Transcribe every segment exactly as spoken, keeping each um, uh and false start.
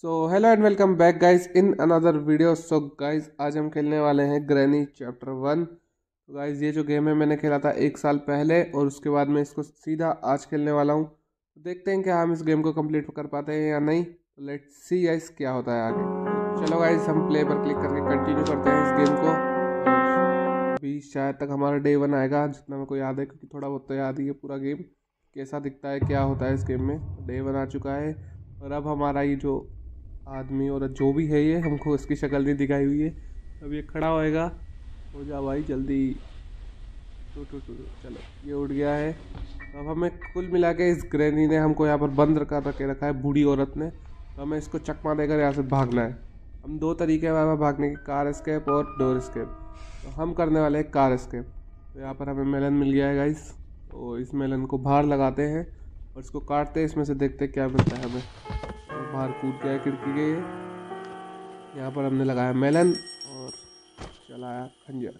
So hello and welcome back guys in another video. So guys आज हम खेलने वाले हैं ग्रैनी चैप्टर वन। तो गाइस ये जो गेम है मैंने खेला था एक साल पहले और उसके बाद मैं इसको सीधा आज खेलने वाला हूँ। तो देखते हैं क्या हम इस गेम को कंप्लीट कर पाते हैं या नहीं। तो लेट्स सी गाइस क्या होता है आगे। चलो गाइस हम प्ले पर क्लिक करके कंटिन्यू करते हैं इस गेम को। और अभी शायद तक हमारा डे वन आएगा जितना मेरे को याद है, क्योंकि थोड़ा बहुत तो याद ही है पूरा गेम कैसा दिखता है क्या होता है इस गेम में। डे वन आ चुका है और अब हमारा ये जो आदमी और जो भी है ये हमको इसकी शक्ल नहीं दिखाई हुई है। अब ये खड़ा होएगा। हो जा भाई जल्दी। टू टू टू चलो ये उठ गया है। तो अब हमें कुल मिला के इस ग्रैनी ने हमको यहाँ पर बंद कर रखे रखा है, बूढ़ी औरत ने। तो हमें इसको चकमा देकर यहाँ से भागना है। हम दो तरीके हैं वहाँ भागने की, कार एस्केप और डोर एस्केप। तो हम करने वाले हैं कार एस्केप। तो यहाँ पर हमें मेलन मिल गया है गाइस। तो इस मेलन को बाहर लगाते हैं और इसको काटते हैं, इसमें से देखते हैं क्या मिलता है हमें। बाहर कूद गया खिड़की के। यहाँ पर हमने लगाया मेलन और चलाया खंजर।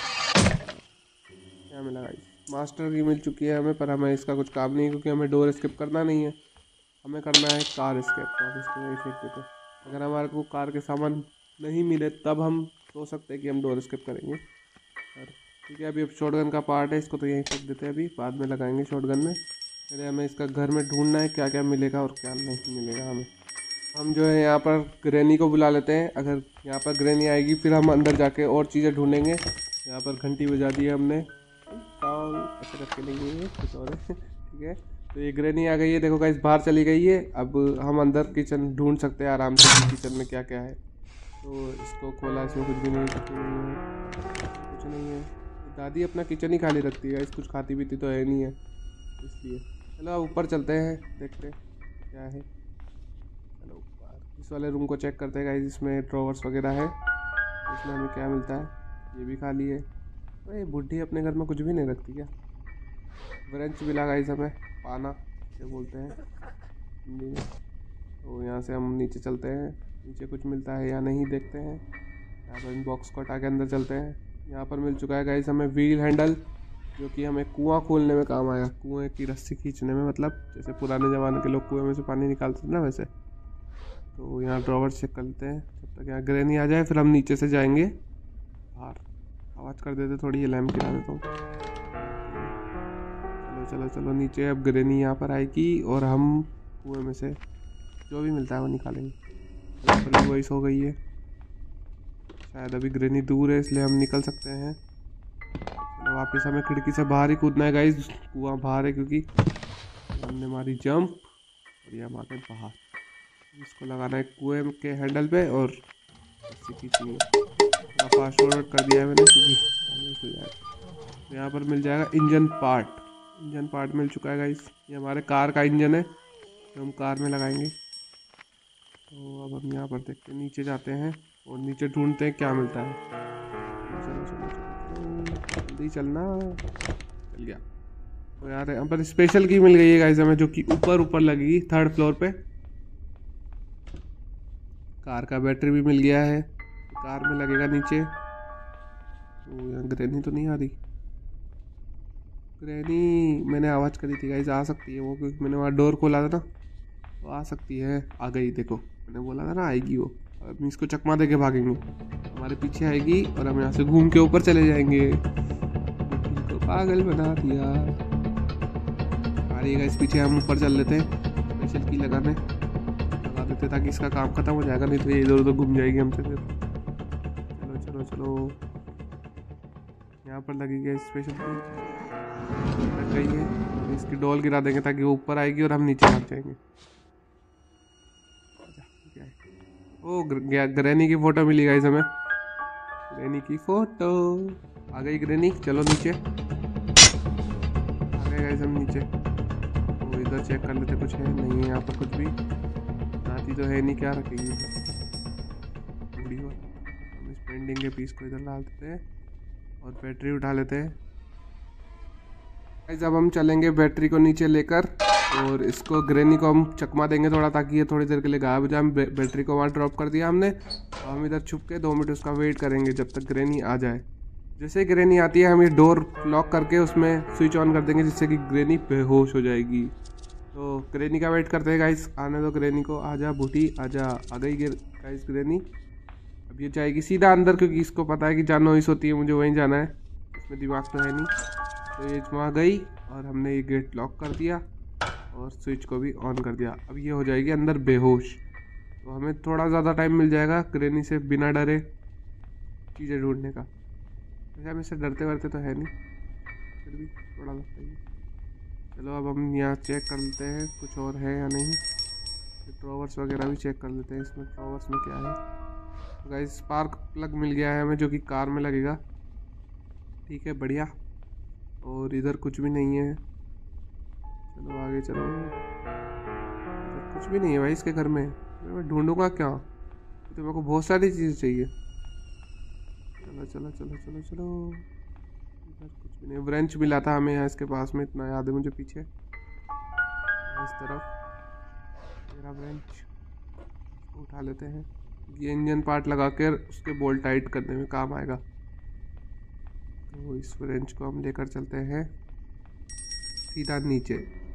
क्या मिला गाइस? मास्टर की मिल चुकी है हमें, पर हमें इसका कुछ काम नहीं है क्योंकि हमें डोर स्किप करना नहीं है, हमें करना है कार स्केप। तो अब इसको यही फेंक देते। अगर हमारे को कार के सामान नहीं मिले तब हम सोच सकते हैं कि हम डोर स्किप करेंगे। और ठीक है अभी अब शॉटगन का पार्ट है, इसको तो यहीं फेंक देते हैं, अभी बाद में लगाएंगे शॉटगन में। पहले हमें इसका घर में ढूंढना है क्या क्या मिलेगा और क्या नहीं मिलेगा हमें। हम जो है यहाँ पर ग्रैनी को बुला लेते हैं। अगर यहाँ पर ग्रैनी आएगी फिर हम अंदर जाके और चीज़ें ढूंढेंगे। यहाँ पर घंटी बजा दी है हमने, काम ऐसे करके लेंगे कुछ और है। ठीक है तो ये ग्रैनी आ गई है, देखो गाइस बाहर चली गई है। अब हम अंदर किचन ढूंढ सकते हैं आराम से कि किचन में क्या क्या है। तो इसको खोला, इसमें कुछ भी नहीं कुछ नहीं है कुछ नहीं है। दादी अपना किचन ही खाली रखती है, इस कुछ खाती पीती तो है नहीं है इसलिए। चलो अब ऊपर चलते हैं देखते हैं क्या है। चलो ऊपर इस वाले रूम को चेक करते हैं गाइस, इसमें ड्रॉवर्स वगैरह है। इसमें हमें क्या मिलता है? ये भी खाली है। अरे बुढ़ी अपने घर में कुछ भी नहीं रखती क्या? ब्रेंच मिला गाइस हमें, पाना क्या बोलते हैं हिंदी में। तो यहाँ से हम नीचे चलते हैं, नीचे कुछ मिलता है या नहीं देखते हैं। यहाँ पर इन बॉक्स को हटा के अंदर चलते हैं। यहाँ पर मिल चुका है गाइस हमें व्हील हैंडल, जो कि हमें कुआं खोलने में काम आएगा, कुएं की रस्सी खींचने में। मतलब जैसे पुराने ज़माने के लोग कुएं में से पानी निकालते थे ना वैसे। तो यहाँ ड्रॉवर चेक करते हैं जब तक यहाँ ग्रैनी आ जाए, फिर हम नीचे से जाएंगे बाहर। आवाज़ कर देते थोड़ी, ये लैम्प गिरा देता हूँ। चलो चलो चलो नीचे। अब ग्रैनी यहाँ पर आएगी और हम कुएं में से जो भी मिलता है वो निकालेंगे। वही सो गई है शायद, अभी ग्रैनी दूर है इसलिए हम निकल सकते हैं। चलो वापस हमें खिड़की से बाहर ही कूदना है गाइस, कुआं बाहर है क्योंकि हमने मारी जंप और ये हमारे बाहर। इसको लगाना है कुएं के हैंडल पे और इससे खींचनी है। थोड़ा फास्ट फॉरवर्ड कर दिया है मैंने क्योंकि तो यहाँ पर मिल जाएगा इंजन पार्ट। इंजन पार्ट मिल चुका है गाइस, ये हमारे कार का इंजन है जो हम कार में लगाएंगे। तो अब हम यहाँ पर देखते हैं, नीचे जाते हैं और नीचे ढूंढते हैं क्या मिलता है। चलो चलो चलो जल्दी चलना। चल गया। तो यार यहाँ पर स्पेशल की मिल गई है गाइस हमें, जो कि ऊपर ऊपर लगेगी थर्ड फ्लोर पे। कार का बैटरी भी मिल गया है, कार में लगेगा नीचे। तो यहाँ ग्रैनी तो नहीं आ रही। ग्रैनी मैंने आवाज़ करी थी गाइस, आ सकती है वो, क्योंकि मैंने वहाँ डोर खोला था ना, तो आ सकती है। आ गई देखो, मैंने बोला था ना आएगी वो। अब इसको चकमा दे के भागेंगे, हमारे पीछे आएगी और हम यहाँ से घूम के ऊपर चले जाएंगे। तो पागल बना दिया। आ रही है गाइस पीछे, हम ऊपर चल लेते हैं। स्पेशल की लगाने लगा देते ताकि इसका काम खत्म हो जाएगा, नहीं तो ये इधर उधर घूम जाएगी हमसे फिर। चलो चलो चलो यहाँ पर लगेगी स्पेशल की, लग गई है। इसकी डॉल गिरा देंगे ताकि वो ऊपर आएगी और हम नीचे भाग जाएंगे। ओ ग्रैनी की फोटो मिली गाइस हमें, ग्रैनी की फोटो आ गई। ग्रैनी चलो नीचे आ गए गाइस हम नीचे। तो इधर चेक कर लेते कुछ है नहीं है यहाँ पर, कुछ भी नाती तो है नहीं, क्या रखेगी वीडियो। हम इस पेंटिंग के पीस को इधर डाल देते हैं और बैटरी उठा लेते हैं गाइस। अब हम चलेंगे बैटरी को नीचे लेकर और इसको ग्रैनी को हम चकमा देंगे थोड़ा, ताकि ये थोड़ी देर के लिए गायब हो जाए। हम बैटरी को वहाँ ड्रॉप कर दिया हमने और हम इधर छुप के दो मिनट उसका वेट करेंगे जब तक ग्रैनी आ जाए। जैसे ग्रैनी आती है हम ये डोर लॉक करके उसमें स्विच ऑन कर देंगे, जिससे कि ग्रैनी बेहोश हो जाएगी। तो ग्रेनी का वेट करते हैं गाइस, आने दो ग्रेनी को। आजा बूटी आजा, आ गई गाइस ग्रेनी। अब ये जाएगी सीधा अंदर, क्योंकि इसको पता है कि जहाँ नॉइस होती है मुझे वहीं जाना है, इसमें दिमाग तो है नहीं। तो ये वहाँ गई और हमने ये गेट लॉक कर दिया और स्विच को भी ऑन कर दिया। अब ये हो जाएगी अंदर बेहोश, तो हमें थोड़ा ज़्यादा टाइम मिल जाएगा ग्रेनी से बिना डरे चीज़ें ढूंढने का। वैसे हम इससे डरते वरते तो है नहीं, फिर भी थोड़ा लगता है। चलो अब हम यहाँ चेक कर लेते हैं कुछ और है या नहीं। ड्रॉवर्स वगैरह भी चेक कर लेते हैं, इसमें ड्रॉवर्स में क्या है। तो गाइस स्पार्क प्लग मिल गया है हमें, जो कि कार में लगेगा। ठीक है बढ़िया। और इधर कुछ भी नहीं है, चलो आगे चलो। इधर कुछ भी नहीं है भाई इसके घर में, मैं ढूंढूंगा क्या, तो मेरे को बहुत सारी चीज़ें चाहिए। चलो चलो चलो चलो चलो। इधर कुछ भी नहीं। ब्रेंच मिला था हमें यहाँ इसके पास में, इतना याद है मुझे पीछे इस तरफ। मेरा ब्रेंच उठा लेते हैं, ये इंजन पार्ट लगा कर उसके बोल्ट टाइट करने में काम आएगा। तो इस ब्रेंच को हम लेकर चलते हैं सीधा नीचे।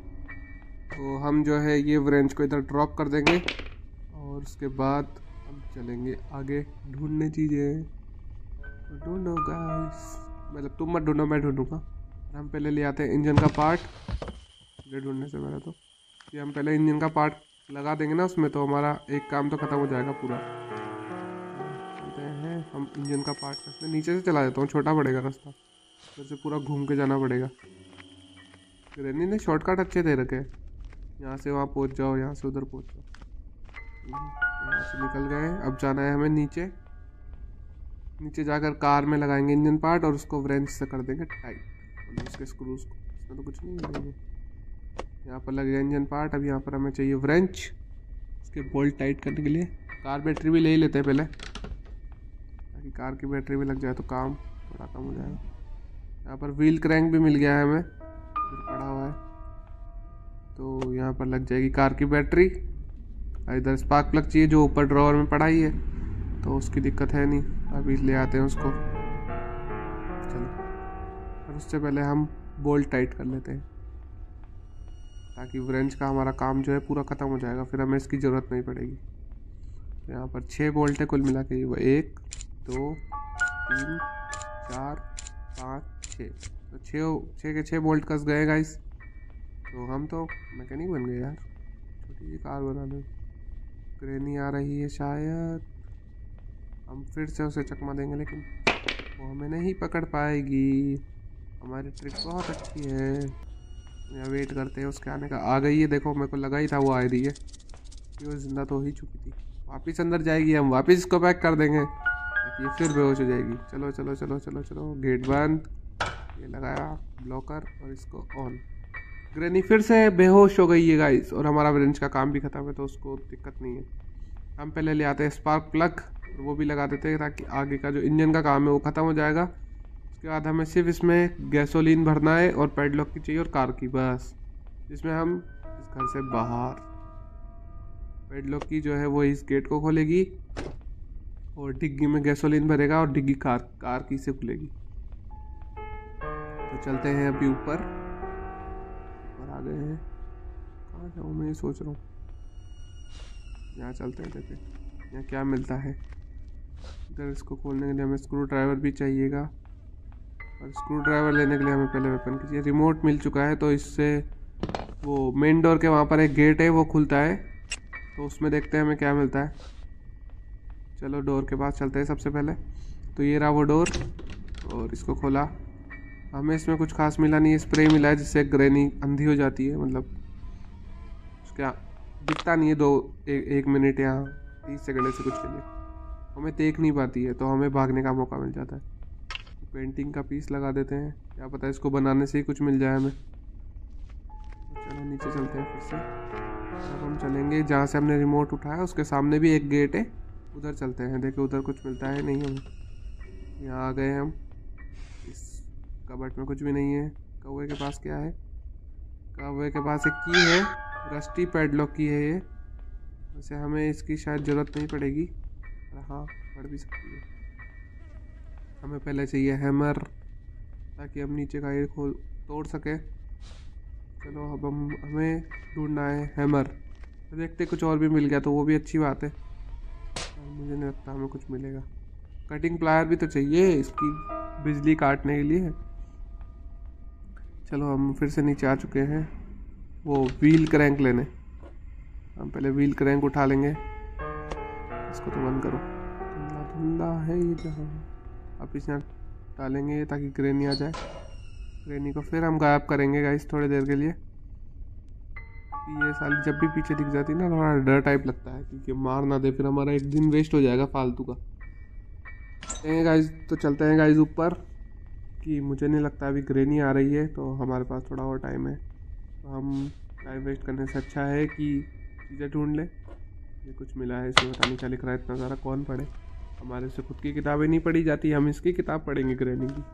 तो हम जो है ये ब्रेंच को इधर ड्रॉप कर देंगे और उसके बाद हम चलेंगे आगे ढूंढने चीज़ें। तो ढूंढो गाइस, मतलब तुम मत ढूंढो, मैं ढूंढूंगा। हम पहले ले आते हैं इंजन का पार्ट, ये ढूंढने से पहले तो ये हम पहले इंजन का पार्ट लगा देंगे ना उसमें, तो हमारा एक काम तो ख़त्म हो जाएगा पूरा। चलते हैं हम इंजन का पार्ट कसते, नीचे से चला देता हूँ, छोटा पड़ेगा रास्ता, फिर से पूरा घूम के जाना पड़ेगा। ग्रेनी ने शॉर्टकट अच्छे दे रखे हैं, यहाँ से वहाँ पहुँच जाओ, यहाँ से उधर पहुँच जाओ। यहाँ से निकल गए, अब जाना है हमें नीचे। नीचे जाकर कार में लगाएंगे इंजन पार्ट और उसको व्रेंच से कर देंगे टाइट, मतलब उसके स्क्रूज को। इसमें तो कुछ नहीं है, यहाँ पर लगेगा इंजन पार्ट। अब यहाँ पर हमें चाहिए व्रेंच इसके बोल्ट टाइट करने के लिए। कार बैटरी भी ले ही लेते हैं पहले, ताकि कार की बैटरी भी लग जाए तो काम थोड़ा कम हो जाएगा। यहाँ पर व्हील क्रैंक भी मिल गया है हमें, इधर पड़ा हुआ है, तो यहाँ पर लग जाएगी कार की बैटरी। इधर स्पार्क प्लग चाहिए जो ऊपर ड्रॉवर में पड़ा ही है, तो उसकी दिक्कत है नहीं, अभी ले आते हैं उसको। चलो, और उससे पहले हम बोल्ट टाइट कर लेते हैं, ताकि व्रेंच का हमारा काम जो है पूरा ख़त्म हो जाएगा, फिर हमें इसकी ज़रूरत नहीं पड़ेगी। तो यहाँ पर छः बोल्ट है कुल मिला के, वो एक दो तीन चार पाँच छः, तो छः छः के छः बोल्ट कस गए गाइस। तो हम तो मैकेनिक बन गए यार, छोटी सी कार बना दो। ग्रेनी आ रही है शायद, हम फिर से उसे चकमा देंगे, लेकिन वो हमें नहीं पकड़ पाएगी। हमारी ट्रिक बहुत अच्छी है। यहाँ वेट करते हैं उसके आने का। आ गई है, देखो मेरे को लगा ही था वो आ रही है, कि वो जिंदा तो हो ही चुकी थी। वापस अंदर जाएगी, हम वापस इसको पैक कर देंगे ताकि ये फिर बेहोश हो जाएगी। चलो चलो चलो चलो चलो, गेट बंद, ये लगाया ब्लॉकर और इसको ऑन। ग्रेनी फिर से बेहोश हो गई है गाइस, और हमारा ब्रेंच का काम भी खत्म है, तो उसको दिक्कत नहीं है। हम पहले ले आते हैं स्पार्क प्लग, वो भी लगा देते हैं, ताकि आगे का जो इंजन का काम है वो ख़त्म हो जाएगा। उसके बाद हमें सिर्फ इसमें गैसोलीन भरना है और पैडलॉक की चाहिए और कार की, बस। जिसमें हम इस घर से बाहर पैडलॉक की जो है वो इस गेट को खोलेगी और डिग्गी में गैसोलीन भरेगा और डिग्गी कार कार की से खुलेगी। तो चलते हैं अभी ऊपर ऊपर आ गए हैं। कहाँ जाऊँ मैं ये सोच रहा हूँ, यहाँ चलते हैं, देखते यहाँ क्या मिलता है। इधर इसको खोलने के लिए हमें स्क्रू ड्राइवर भी चाहिएगा, और स्क्रू ड्राइवर लेने के लिए हमें पहले वेपन की चाहिए। रिमोट मिल चुका है, तो इससे वो मेन डोर के वहाँ पर एक गेट है वो खुलता है, तो उसमें देखते हैं हमें क्या मिलता है। चलो डोर के पास चलते हैं सबसे पहले। तो ये रहा वो डोर, और इसको खोला। हमें इसमें कुछ खास मिला नहीं है, स्प्रे मिला है जिससे ग्रेनी अंधी हो जाती है, मतलब उसका दिखता नहीं है दो ए, एक मिनट या तीस सेकंड से कुछ के लिए, हमें देख नहीं पाती है, तो हमें भागने का मौका मिल जाता है। तो पेंटिंग का पीस लगा देते हैं, क्या पता है इसको बनाने से ही कुछ मिल जाए हमें। तो चलो नीचे चलते हैं फिर से। अब हम चलेंगे जहाँ से हमने रिमोट उठाया, उसके सामने भी एक गेट है, उधर चलते हैं, देखो उधर कुछ मिलता है नहीं हमें। यहाँ आ गए हम, इस कबर्ड में कुछ भी नहीं है। कौवे के पास क्या है, कौवे के पास एक की है, रस्टी पैडलॉक की है ये, वैसे हमें इसकी शायद ज़रूरत नहीं पड़ेगी, पर हाँ पड़ भी सकती है। हमें पहले चाहिए हैमर, ताकि हम नीचे का ये खोल तोड़ सकें। चलो अब हम हमें ढूंढना है हैमर। देखते कुछ और भी मिल गया तो वो भी अच्छी बात है, मुझे नहीं लगता हमें कुछ मिलेगा। कटिंग प्लायर भी तो चाहिए इसकी बिजली काटने के लिए। चलो हम फिर से नीचे आ चुके हैं वो व्हील क्रैंक लेने। हम पहले व्हील क्रैंक उठा लेंगे। इसको तो बंद करो, धुंधला धुंधला है ये जहाँ। अब इसे डालेंगे ताकि ग्रेनी आ जाए। ग्रेनी को फिर हम गायब करेंगे गाइस थोड़ी देर के लिए। ये साली जब भी पीछे दिख जाती है ना थोड़ा डर टाइप लगता है क्योंकि मार ना दे, फिर हमारा एक दिन वेस्ट हो जाएगा फालतू का। चलेंगे गाइस, तो चलते हैं गाइस ऊपर कि मुझे नहीं लगता अभी ग्रेनी आ रही है तो हमारे पास थोड़ा और टाइम है। तो हम टाइम वेस्ट करने से अच्छा है कि चीज़ें ढूंढ लें। ये कुछ मिला है, इसमें पता नहीं क्या लिख रहा है, इतना सारा कौन पढ़े। हमारे से खुद की किताबें नहीं पढ़ी जाती, हम इसकी किताब पढ़ेंगे ग्रेनी की।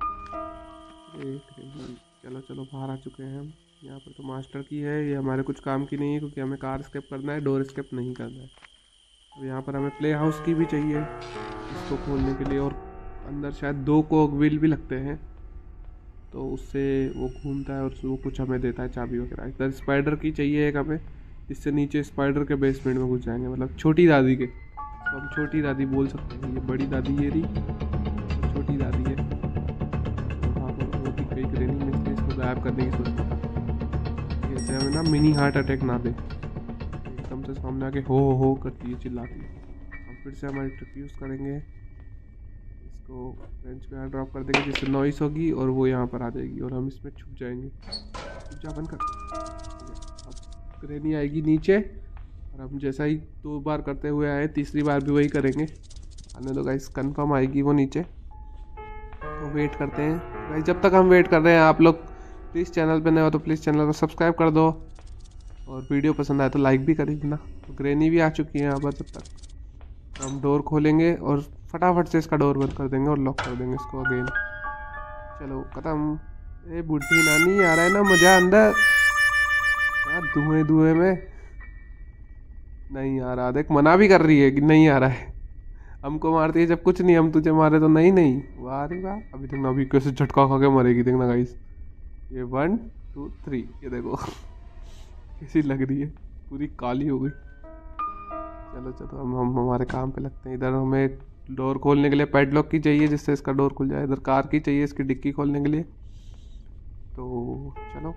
चलो चलो बाहर आ चुके हैं हम। यहाँ पर तो मास्टर की है, ये हमारे कुछ काम की नहीं है क्योंकि हमें कार स्केप करना है, डोर स्केप नहीं करना है। अब यहाँ पर हमें प्ले हाउस की भी चाहिए इसको खोलने के लिए, और अंदर शायद दो कोक व्हील भी लगते हैं तो उससे वो घूमता है और वो कुछ हमें देता है चाबी वगैरह। इधर स्पाइडर की चाहिए एक हमें, इससे नीचे स्पाइडर के बेसमेंट में घुस जाएंगे, मतलब छोटी दादी के। तो हम छोटी दादी बोल सकते हैं, ये बड़ी दादी ये रही तो छोटी दादी है। वहाँ पर वो भी कई ग्रेनी में से इसको गायब करने की सोचता था, जैसे हमें ना मिनी हार्ट अटैक ना दे, एकदम से सामने आके हो हो करती है, चिल्लाती है। हम फिर से हमारी ट्रिक यूज़ करेंगे, इसको बेंच पे यहाँ ड्रॉप कर देंगे जिससे नॉइस होगी और वो यहाँ पर आ जाएगी और हम इसमें छुप जाएंगे। छुप जा, बंद कर। अब ग्रेनी आएगी नीचे और हम जैसा ही दो बार करते हुए आए तीसरी बार भी वही करेंगे। आने दो गाइस, कंफर्म आएगी वो नीचे, तो वेट करते हैं गाइस। जब तक हम वेट कर रहे हैं आप लोग प्लीज़ चैनल पे नए हो तो प्लीज़ चैनल को सब्सक्राइब कर दो और वीडियो पसंद आए तो लाइक भी कर देना। तो ग्रेनी भी आ चुकी है यहाँ पर। जब तक हम डोर खोलेंगे और फटाफट से इसका डोर बंद कर देंगे और लॉक कर देंगे इसको अगेन। चलो ख़त्म। ए बुढ़ी नानी आ रहा है ना मज़ा अंदर, धुएं धुएं में नहीं आ रहा। देख मना भी कर रही है कि नहीं आ रहा है, हमको मारती है जब कुछ नहीं, हम तुझे मारे तो नहीं नहीं। वाह रे वाह, अभी देखना अभी कैसे झटका खा के मरेगी, देखना गाइस। ये वन टू थ्री, ये देखो कैसी लग रही है, पूरी काली हो गई। चलो चलो हम हम हमारे काम पे लगते हैं। इधर हमें डोर खोलने के लिए पैडलॉक की चाहिए जिससे इसका डोर खुल जाए, इधर कार की चाहिए इसकी डिक्की खोलने के लिए। तो चलो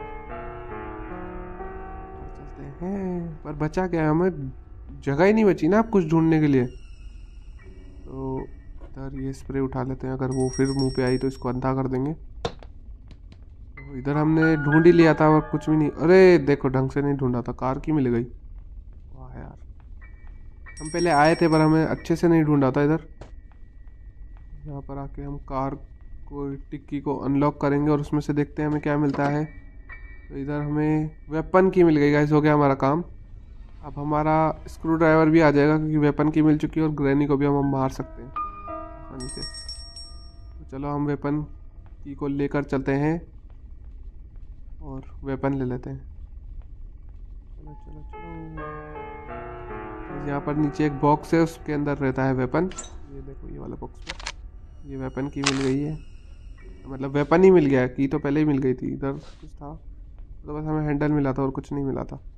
चलते हैं, पर बचा क्या है, हमें जगह ही नहीं बची ना अब कुछ ढूंढने के लिए। तो इधर ये स्प्रे उठा लेते हैं, अगर वो फिर मुंह पे आई तो इसको अंधा कर देंगे। तो इधर हमने ढूंढ ही लिया था और कुछ भी नहीं। अरे देखो ढंग से नहीं ढूंढा था, कार की मिल गई। वाह यार, हम पहले आए थे पर हमें अच्छे से नहीं ढूंढा था। इधर यहाँ पर आके हम कार को टिक्की को अनलॉक करेंगे और उसमें से देखते हैं हमें क्या मिलता है। तो इधर हमें वेपन की मिल गई गाइस, हो गया हमारा काम। अब हमारा स्क्रू ड्राइवर भी आ जाएगा क्योंकि वेपन की मिल चुकी है और ग्रैनी को भी हम मार सकते हैं आसानी से। तो चलो हम वेपन की को लेकर चलते हैं और वेपन ले लेते हैं। चलो चलो चलो, यहाँ पर नीचे एक बॉक्स है उसके अंदर रहता है वेपन। ये देखो ये वाला बॉक्स में ये वेपन की मिल गई है, मतलब वेपन ही मिल गया है, की तो पहले ही मिल गई थी। इधर कुछ था तो बस हमें हैंडल मिला था और कुछ नहीं मिला था।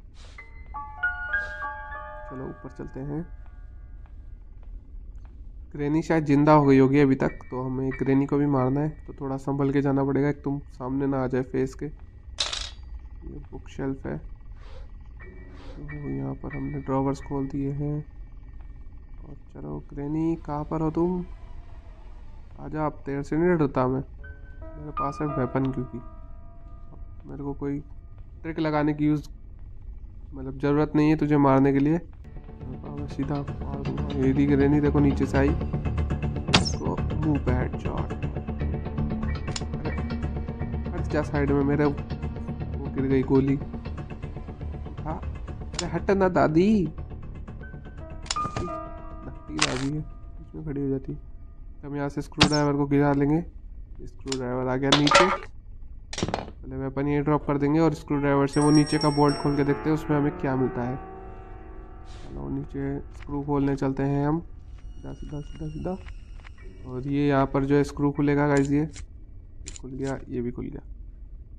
चलो ऊपर चलते हैं। ग्रेनी शायद जिंदा हो गई होगी अभी तक, तो हमें ग्रेनी को भी मारना है तो थोड़ा संभल के जाना पड़ेगा, एक तुम सामने ना आ जाए फेस के। ये बुक शेल्फ है, तो यहाँ पर हमने ड्रॉवर्स खोल दिए हैं। और चलो ग्रेनी कहाँ पर हो तुम, आजा, अब तेरे से नहीं डरता मैं, मेरे पास है वेपन, क्योंकि मेरे को कोई ट्रिक लगाने की यूज़ मतलब ज़रूरत नहीं है तुझे मारने के लिए। मैं सीधा मार दूंगा। ये दी ग्रेनी देखो नीचे से आई, इसको मुंह पे हेडशॉट। अरे हट जा साइड में, मेरे वो गिर गई गोली। हाँ अरे हट ना दादी, लगती दादी है इसमें खड़ी हो जाती है। हम यहाँ से स्क्रू ड्राइवर को गिरा लेंगे। स्क्रू ड्राइवर आ गया नीचे, पहले वेपन ये ड्रॉप कर देंगे और स्क्रू ड्राइवर से वो नीचे का बोल्ट खोल के देखते हैं उसमें हमें क्या मिलता है। चलो नीचे स्क्रू खोलने चलते हैं हम, सीधा सीधा सीधा सीधा। और ये यहाँ पर जो है स्क्रू खुलेगा गाइस, ये खुल गया, ये भी खुल गया।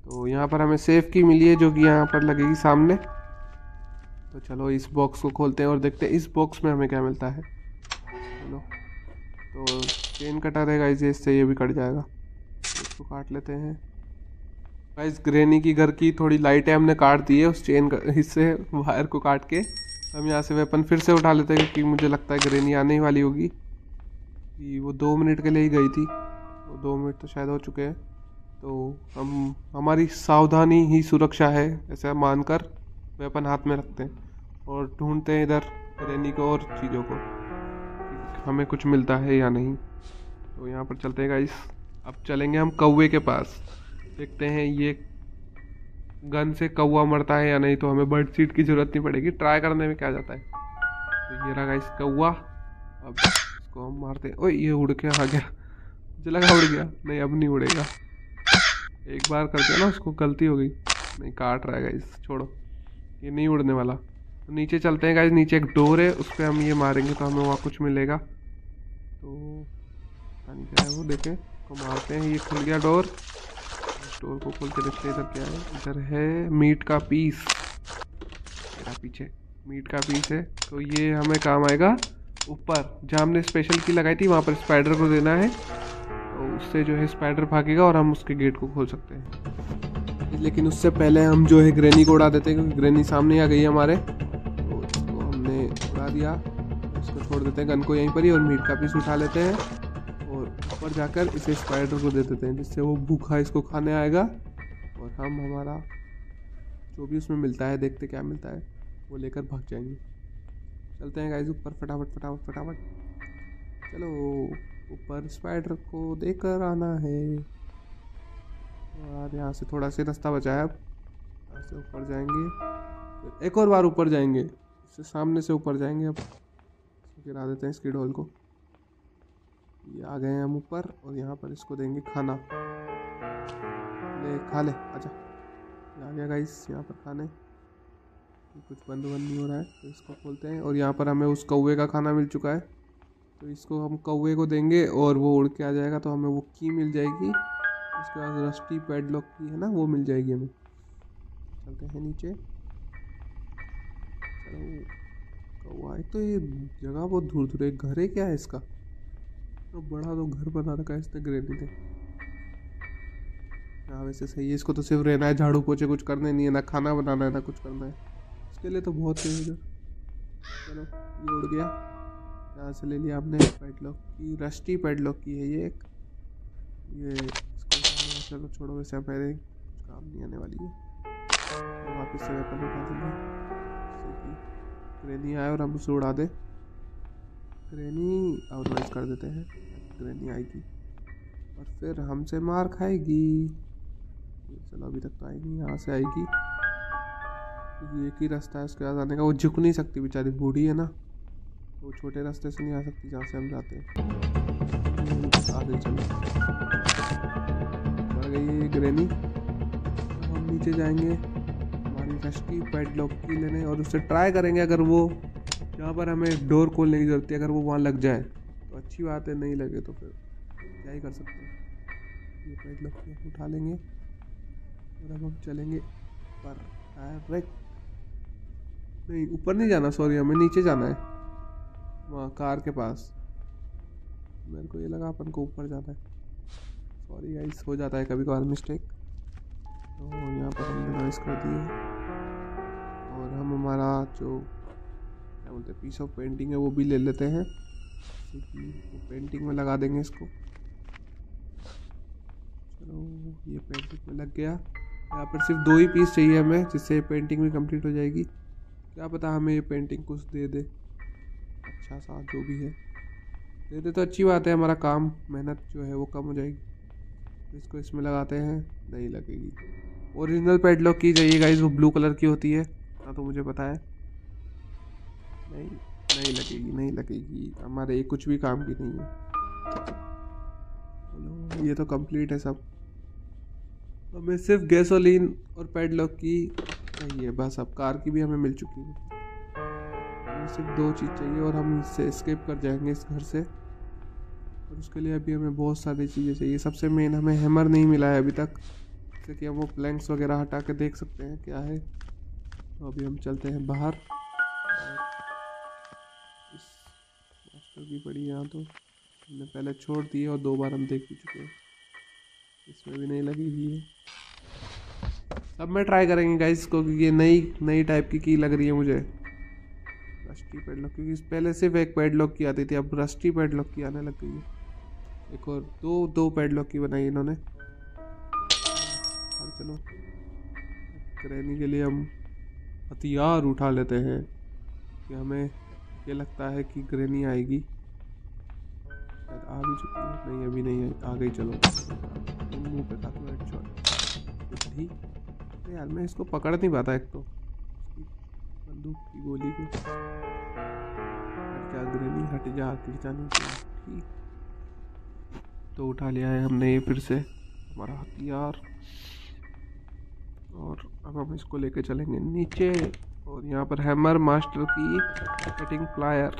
तो यहाँ पर हमें सेफ की मिली है जो कि यहाँ पर लगेगी सामने। तो चलो इस बॉक्स को खोलते हैं और देखते हैं इस बॉक्स में हमें क्या मिलता है। चलो, तो चेन कटा रहेगा इसे, इससे ये भी कट जाएगा। इसको काट लेते हैं गाइस। ग्रैनी की घर की थोड़ी लाइटें हमने काट दी है उस चेन हिस्से वायर को काट के। हम यहाँ से वेपन फिर से उठा लेते हैं क्योंकि मुझे लगता है ग्रैनी आने ही वाली होगी। कि वो दो मिनट के लिए ही गई थी, वो दो मिनट तो शायद हो चुके हैं। तो हम हमारी सावधानी ही सुरक्षा है ऐसा मानकर वेपन हाथ में रखते हैं और ढूंढते हैं इधर ग्रैनी को और चीज़ों को, हमें कुछ मिलता है या नहीं। तो यहाँ पर चलते हैं गाइस। अब चलेंगे हम कौवे के पास, देखते हैं ये गन से कौवा मरता है या नहीं। तो हमें बर्ड सीट की ज़रूरत नहीं पड़ेगी, ट्राई करने में क्या जाता है। तो ये रहा गाइस कौवा। अब इसको हम मारते हैं। ओए ये उड़ के आ गया, मुझे लगा उड़ गया, नहीं अब नहीं उड़ेगा। एक बार कर दिया ना उसको, गलती हो गई। नहीं काट रहा है गाइस, छोड़ो, ये नहीं उड़ने वाला। तो नीचे चलते हैं गाइस, नीचे एक डोर है, उस पर हम ये मारेंगे तो हमें वहाँ कुछ मिलेगा। तो पता नहीं क्या है वो, देखें को मारते हैं। ये खुल गया डोर, डोर को खोल के देखते हैं इधर क्या है। इधर है मीट का पीस, मेरा पीछे मीट का पीस है। तो ये हमें काम आएगा ऊपर जहाँ हमने स्पेशल की लगाई थी, वहाँ पर स्पाइडर को देना है। तो उससे जो है स्पाइडर भागेगा और हम उसके गेट को खोल सकते हैं। लेकिन उससे पहले हम जो है ग्रैनी को उड़ा देते हैं क्योंकि ग्रैनी सामने आ गई है हमारे। तो इसको हमने उड़ा दिया, इसको छोड़ देते हैं गन को यहीं पर ही और मीट का पीस उठा लेते हैं और ऊपर जाकर इसे स्पाइडर को दे देते हैं, जिससे वो भूखा इसको खाने आएगा और हम हमारा जो भी उसमें मिलता है, देखते क्या मिलता है, वो लेकर भाग जाएंगे। चलते हैं गाइस ऊपर, फटाफट फटाफट फटाफट चलो ऊपर, स्पाइडर को देकर आना है। और यहाँ से थोड़ा सा रास्ता बचा है, अब यहाँ से ऊपर जाएंगे, एक और बार ऊपर जाएंगे, इससे सामने से ऊपर जाएंगे। अब गिरा देते हैं इसकी ढोल को। ये आ गए हैं हम ऊपर और यहाँ पर इसको देंगे खाना। ले खा ले, आजा। ये आ गया गाइस यहाँ पर खाने। कुछ बंद बंद नहीं हो रहा है तो इसको खोलते हैं और यहाँ पर हमें उस कौवे का खाना मिल चुका है। तो इसको हम कौवे को देंगे और वो उड़ के आ जाएगा, तो हमें वो की मिल जाएगी। उसके बाद रस्टी पैडलॉक की है ना, वो मिल जाएगी हमें। चलते हैं नीचे। चलो कौवा, एक तो ये जगह बहुत दूर दूर है, घर है क्या है इसका, तो बड़ा तो घर बना रखा है इसने ग्रैनी ने। हाँ वैसे सही है, इसको तो सिर्फ रहना है, झाड़ू पोछे कुछ करने नहीं है, ना खाना बनाना है ना कुछ करना है, इसके लिए तो बहुत है इधर। चलो ये उड़ गया, यहाँ से ले लिया आपने पैडलॉक की, रस्टी पैडलॉक की है ये एक। ये इसको चलो छोड़ो, वैसे मेरे काम नहीं आने वाली है। तो वापस से वेपन उठा देंगे, ग्रैनी आए और हम उसे उड़ा दे। ग्रैनी आउटवाइज कर देते हैं, ग्रैनी आएगी और फिर हमसे मार खाएगी। चलो अभी तक तो आएगी, यहाँ से आएगी, ये एक ही रास्ता है उसके बाद आने का। वो झुक नहीं सकती बेचारी, बूढ़ी है ना, वो छोटे रास्ते से नहीं आ सकती जहाँ से हम जाते हैं। आगे चलो, मर गई है ग्रैनी। तो हम नीचे जाएंगे हमारी रस्टी पैडलॉक की लेने और उससे ट्राई करेंगे, अगर वो जहाँ पर हमें डोर खोलने की जरूरत है अगर वो वहाँ लग जाए तो अच्छी बात है, नहीं लगे तो फिर क्या ही कर सकते हैं। ये पैडलॉक उठा लेंगे और अब हम चलेंगे ऊपर डायरेक्ट। नहीं ऊपर नहीं जाना, सॉरी हमें नीचे जाना है, वहाँ कार के पास। मेरे को ये लगा अपन को ऊपर जाना है, सॉरी गाइस, हो जाता है कभी कभार मिस्टेक। तो यहाँ पर हमने नॉइस कर दिए और हम हमारा जो क्या बोलते हैं पीस ऑफ पेंटिंग है वो भी ले लेते हैं, क्योंकि पेंटिंग में लगा देंगे इसको। चलो ये पेंटिंग में लग गया। यहाँ पर सिर्फ दो ही पीस चाहिए हमें, जिससे पेंटिंग भी कंप्लीट हो जाएगी। क्या पता हमें ये पेंटिंग कुछ दे दे, अच्छा सा जो भी है दे दे तो अच्छी बात है, हमारा काम मेहनत जो है वो कम हो जाएगी। इसको इसमें लगाते हैं, नहीं लगेगी। ओरिजिनल पैडलॉक की चाहिए गाइस, वो ब्लू कलर की होती है, हाँ तो मुझे पता है। नहीं नहीं लगेगी, नहीं लगेगी, हमारे ये कुछ भी काम की नहीं है। चलो ये तो कंप्लीट है सब, हमें सिर्फ गैसोलीन और पैडलॉक की चाहिए बस। अब कार की भी हमें मिल चुकी है, हमें सिर्फ दो चीज़ चाहिए और हम इससे एस्केप कर जाएंगे इस घर से। और उसके लिए अभी हमें बहुत सारी चीज़ें चाहिए। सबसे मेन हमें हैमर नहीं मिला है अभी तक, जैसे कि हम वो प्लैंक्स वगैरह हटा के देख सकते हैं क्या है। तो अभी हम चलते हैं बाहर। इस मास्टर की पड़ी यहाँ तो हमने पहले छोड़ दी है और दो बार हम देख भी चुके हैं, इसमें भी नहीं लगी हुई है। अब मैं ट्राई करेंगे गाइस इसको, क्योंकि ये नई नई टाइप की की लग रही है मुझे। रस्टी पैडलॉक, क्योंकि पहले सिर्फ एक पैडलॉक की आती थी, अब रस्टी पैडलॉक की आने लग गई है। एक और दो दो पैडलॉक की बनाई इन्होंने। और चलो ग्रैनी के लिए हम हथियार उठा लेते हैं कि हमें ये लगता है कि ग्रैनी आएगी। शायद आ भी चुकी है, नहीं अभी नहीं है, आ गई। चलो मुंह पे खा तो हेडशॉट। अरे यार मैं इसको पकड़ नहीं पाता, एक तो बंदूक की गोली को। क्या ग्रैनी हट जा, गिर जाने की। तो उठा लिया है हमने ये फिर से हमारा हथियार, और अब हम इसको लेके चलेंगे नीचे। और यहाँ पर हैमर, मास्टर की, कटिंग प्लायर,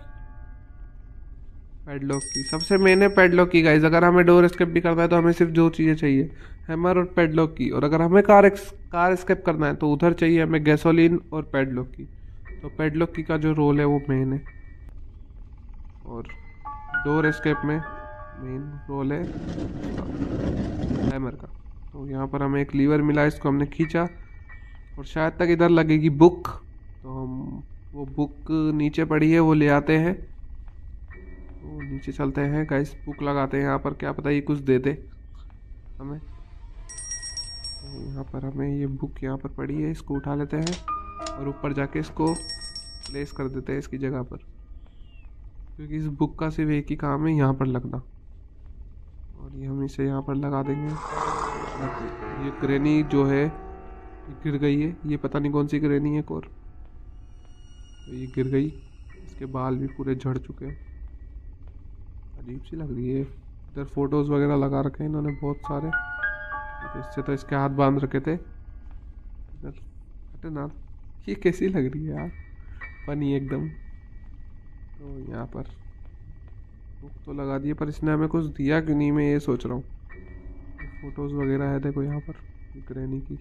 पैडलॉक की। सबसे मेन है पैडलॉक की गाइस। अगर हमें डोर एस्केप भी करना है तो हमें सिर्फ दो चीज़ें चाहिए, हैमर और पैडलॉक की। और अगर हमें कार कार एस्केप करना है तो उधर चाहिए हमें गैसोलीन और पैडलॉक की। तो पैडलॉक की का जो रोल है वो मेन है, और डोर एस्केप में मेन रोल है हैमर का। तो यहाँ पर हमें एक लीवर मिला, इसको हमने खींचा और शायद तक इधर लगेगी बुक। तो हम वो बुक नीचे पड़ी है वो ले आते हैं। तो नीचे चलते हैं गाइस, बुक लगाते हैं यहाँ पर, क्या पता ये कुछ दे दे हमें। तो यहाँ पर हमें ये बुक यहाँ पर पड़ी है, इसको उठा लेते हैं और ऊपर जाके इसको प्लेस कर देते हैं इसकी जगह पर, क्योंकि इस बुक का सिर्फ एक ही काम है, यहाँ पर लगना। और ये हम इसे यहाँ पर लगा देंगे। ये ग्रैनी जो है ये गिर गई है, ये पता नहीं कौन सी ग्रैनी है एक और। तो ये गिर गई, इसके बाल भी पूरे झड़ चुके हैं, अजीब सी लग रही है। इधर फोटोज वगैरह लगा रखे हैं इन्होंने बहुत सारे। तो इससे तो इसके हाथ बांध रखे थे। इधर हटे ना, ये कैसी लग रही है यार, फनी एकदम। तो यहाँ पर बुक तो लगा दिए, पर इसने हमें कुछ दिया क्यों नहीं, मैं ये सोच रहा हूँ। फोटोज़ वगैरह है देखो यहाँ पर ग्रैनी की।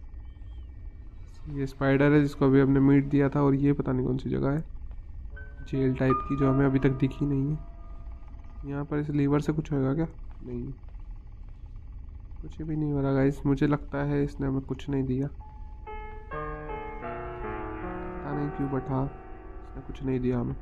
ये स्पाइडर है जिसको अभी हमने मीट दिया था, और ये पता नहीं कौन सी जगह है, जेल टाइप की, जो हमें अभी तक दिखी नहीं है। यहाँ पर इस लीवर से कुछ होएगा क्या? नहीं, कुछ भी नहीं हो रहा गाइस। मुझे लगता है इसने हमें कुछ नहीं दिया, पता नहीं क्यों, बट हाँ इसने कुछ नहीं दिया हमें।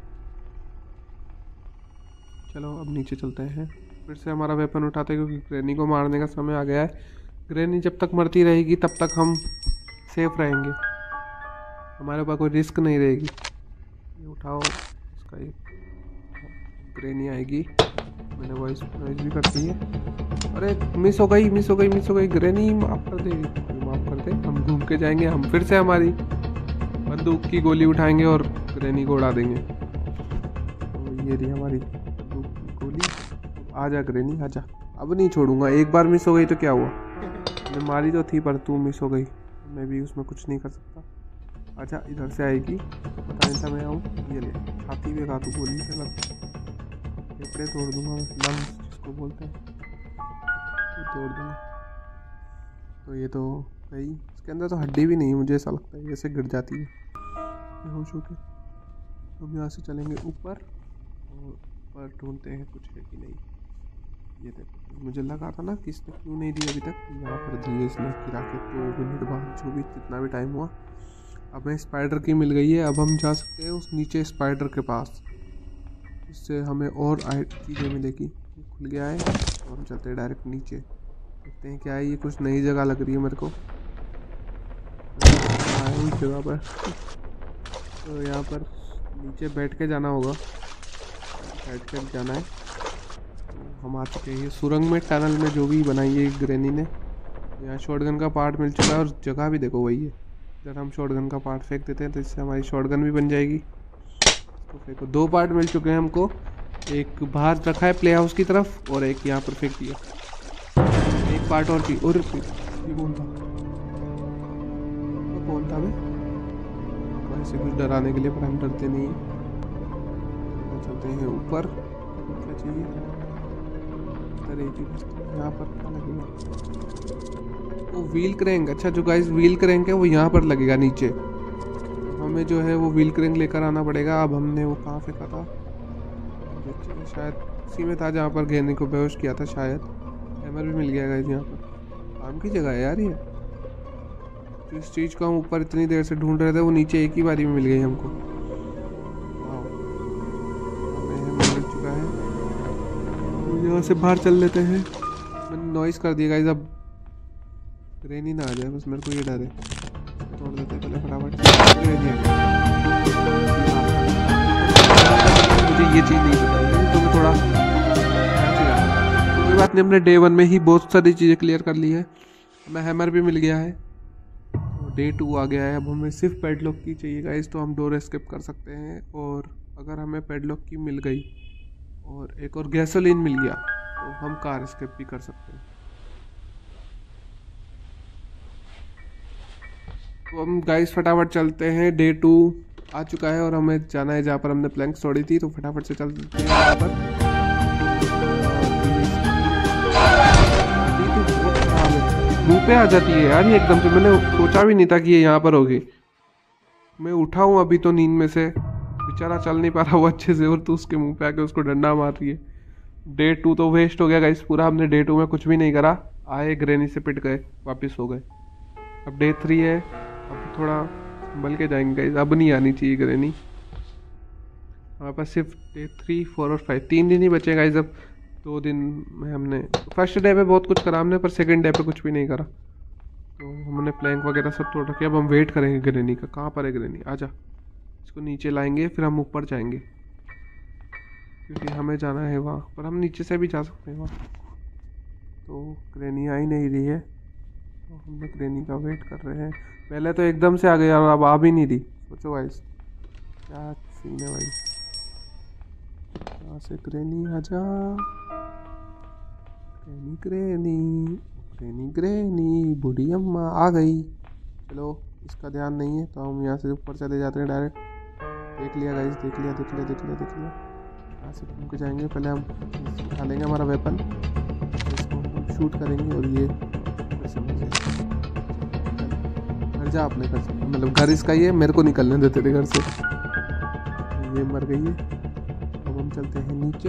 चलो अब नीचे चलते हैं, फिर से हमारा वेपन उठाते हैं, क्योंकि ग्रैनी को मारने का समय आ गया है। ग्रैनी जब तक मरती रहेगी तब तक हम सेफ रहेंगे, हमारे पास कोई रिस्क नहीं रहेगी। ये उठाओ इसका, ये ग्रैनी आएगी, मैंने वॉइस वॉइस भी कर दी है। अरे मिस हो गई मिस हो गई मिस हो गई ग्रैनी माफ़ कर दे, माफ़ कर दे। हम घूम के जाएंगे, हम फिर से हमारी बंदूक की गोली उठाएंगे और ग्रैनी को उड़ा देंगे। तो ये रही हमारी बंदूक की गोली। आजा ग्रैनी आजा, अब नहीं छोड़ूंगा। एक बार मिस हो गई तो क्या हुआ, मैं मारी तो थी, पर तू मिस हो गई, मैं भी उसमें कुछ नहीं कर सकता। अच्छा इधर से आएगी, पता नहीं था मैं आऊँ। ये ले छाती पे खा तू गोली से, लग फेफड़े तोड़ दूंगा, लंग्स जिसको बोलते हैं, तो तोड़ दूंगा। तो ये तो गई, इसके अंदर तो हड्डी भी नहीं है, मुझे ऐसा लगता है, ऐसे गिर जाती है बेहोश होके। तो हम यहाँ से चलेंगे ऊपर, और ऊपर ढूंढते हैं कुछ है कि नहीं। ये देखो, मुझे लगा था ना कि इसने क्यों नहीं दी अभी तक, यहाँ पर दी इसने गिरा के दो मिनट बाद, जो भी जितना भी टाइम हुआ। अब हमें स्पाइडर की मिल गई है, अब हम जा सकते हैं उस नीचे स्पाइडर के पास, इससे हमें और चीज़ें मिलेगी। ये खुल गया है और हम चलते हैं डायरेक्ट नीचे, देखते हैं क्या है। ये कुछ नई जगह लग रही है मेरे को, इस जगह पर। तो यहाँ पर नीचे बैठ के जाना होगा, बैठ कर जाना है। तो हम आ चुके हैं सुरंग में, टनल में जो भी बनाई है ग्रैनी ने। यहाँ शॉटगन का पार्ट मिल चुका है, और जगह भी देखो वही है। इधर हम शॉटगन का पार्ट फेंक देते हैं, तो इससे हमारी शॉटगन भी बन जाएगी। तो फेंको, दो पार्ट मिल चुके हैं हमको, एक बाहर रखा है प्ले हाउस की तरफ, और एक यहाँ पर फेंक दिया। एक पार्ट और थी, और ये कौन था, ये कौन था भाई, ऐसे कुछ डराने के लिए, पर हम डरते नहीं हैं। तो चलते हैं ऊपर, क्या चाहिए, यहाँ पर क्या लगेगा, वो व्हील क्रैंक, अच्छा जो गाइस व्हील क्रैंक है वो यहाँ पर लगेगा नीचे। हमें जो है वो व्हील क्रैंक लेकर आना पड़ेगा। अब हमने वो कहाँ फेंका था, शायद उसी में था जहाँ पर घेरने को बेहोश किया था शायद। हैमर भी मिल गया गाइस यहाँ पर। काम की जगह है यार ये। तो इस चीज़ को हम ऊपर इतनी देर से ढूंढ रहे थे, वो नीचे एक ही बारी में मिल गई हमको। हमें हैमर मिल चुका है। यहाँ से बाहर चल लेते हैं। मैंने नॉइस कर दिया गाइस, अब ग्रेनी ना आ जाए, बस मेरे को ये डर है। तोड़ देते पहले फटाफट। मुझे ये चीज़ नहीं पता है, तो मैं थोड़ा कोई बात नहीं। हमने डे वन में ही बहुत सारी चीज़ें क्लियर कर ली है। हमें हैमर भी मिल गया है। तो डे टू आ गया है। अब हमें सिर्फ पैडलॉक की चाहिए गाइस, तो हम डोर एस्केप कर सकते हैं। और अगर हमें पैडलॉक की मिल गई और एक और गैसोलीन मिल गया तो हम कार एस्केप भी कर सकते हैं। तो हम गाइस फटाफट चलते हैं। डे टू आ चुका है और हमें जाना है जहाँ पर हमने प्लैंक तोड़ी थी, तो फटाफट से चलते हैं यहाँ पर। मुँह पे आ जाती है यार ये एकदम से, मैंने सोचा भी नहीं था कि ये यहाँ पर होगी। मैं उठा हूँ अभी तो नींद में से, बेचारा चल नहीं पा रहा वो अच्छे से, और तो उसके मुंह पे आके उसको डंडा मार रही है। डे टू तो वेस्ट हो गया गाइस पूरा। हमने डे टू में कुछ भी नहीं करा, आए ग्रेनी से पिट गए, वापस हो गए। अब डे थ्री है, अब थोड़ा संभल के जाएंगे गाइस। अब नहीं आनी चाहिए ग्रेनी। हमारे पास सिर्फ डे थ्री फोर और फाइव तीन दिन ही बचे गाइस। अब दो दिन में हमने फर्स्ट डे पे बहुत कुछ करा हमने, पर सेकंड डे पे कुछ भी नहीं करा। तो हमने प्लैंक वगैरह सब तोड़ रखे। अब हम वेट करेंगे ग्रेनी का। कहाँ पर है ग्रेनी, आजा। इसको नीचे लाएंगे फिर हम ऊपर जाएंगे, क्योंकि हमें जाना है वहाँ पर। हम नीचे से भी जा सकते हैं वहाँ। तो ग्रेनी आ ही नहीं रही है, तो हम लोग ग्रेनी का वेट कर रहे हैं। पहले तो एकदम से आ गई और अब आ भी नहीं रही। सोचो भाई क्या सीन है भाई। यहाँ से ग्रेनी आ जा, ग्रेनी ग्रेनी ग्रेनी ग्रेनी बूढ़ी अम्मा आ गई। चलो इसका ध्यान नहीं है तो हम यहाँ से ऊपर चले जाते हैं डायरेक्ट। देख लिया गाइस, देख लिया देख लिया देख लिया देख लिया। यहाँ से घूम के जाएंगे। पहले हम उठा लेंगे हमारा वेपन, इसको हम शूट करेंगे। और ये घर जा अपने घर से, मतलब घर इसका ही है, मेरे को निकलने देते थे घर से। ये मर गई है। अब हम चलते हैं नीचे।